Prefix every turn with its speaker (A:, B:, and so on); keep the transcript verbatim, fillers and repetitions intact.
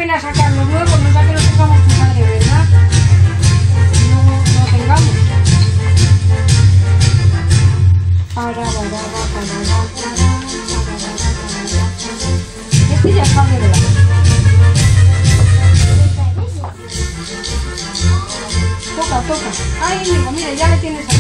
A: pena sacar los nuevos, no sea que los tengamos que usar de verdad. No, no tengamos. Este ya está de verdad. Toca, toca. Ay, mira, mira, ya le tienes